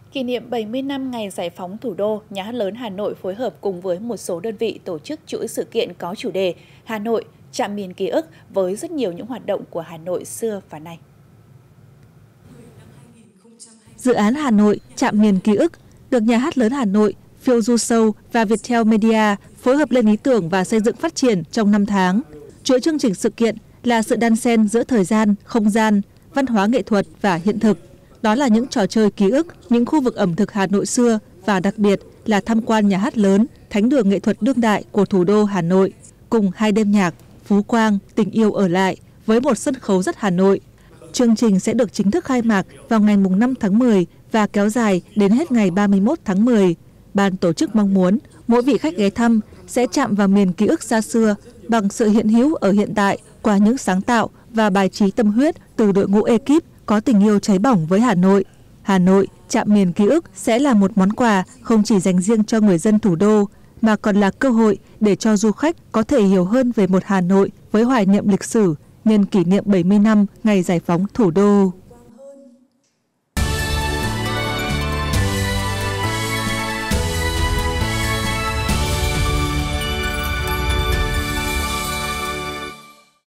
Kỷ niệm 70 năm ngày giải phóng thủ đô, Nhà hát lớn Hà Nội phối hợp cùng với một số đơn vị tổ chức chuỗi sự kiện có chủ đề Hà Nội, chạm miền ký ức với rất nhiều những hoạt động của Hà Nội xưa và nay. Dự án Hà Nội, chạm miền ký ức được Nhà hát lớn Hà Nội, Future và Viettel Media phối hợp lên ý tưởng và xây dựng phát triển trong 5 tháng. Chuỗi chương trình sự kiện là sự đan xen giữa thời gian, không gian, văn hóa nghệ thuật và hiện thực. Đó là những trò chơi ký ức, những khu vực ẩm thực Hà Nội xưa và đặc biệt là tham quan nhà hát lớn, thánh đường nghệ thuật đương đại của thủ đô Hà Nội, cùng 2 đêm nhạc, Phú Quang, Tình yêu ở lại với một sân khấu rất Hà Nội. Chương trình sẽ được chính thức khai mạc vào ngày 5 tháng 10 và kéo dài đến hết ngày 31 tháng 10. Ban tổ chức mong muốn mỗi vị khách ghé thăm sẽ chạm vào miền ký ức xa xưa bằng sự hiện hữu ở hiện tại qua những sáng tạo và bài trí tâm huyết từ đội ngũ ekip có tình yêu cháy bỏng với Hà Nội. Hà Nội, chạm miền ký ức sẽ là một món quà không chỉ dành riêng cho người dân thủ đô, mà còn là cơ hội để cho du khách có thể hiểu hơn về một Hà Nội với hoài niệm lịch sử nhân kỷ niệm 70 năm ngày giải phóng thủ đô.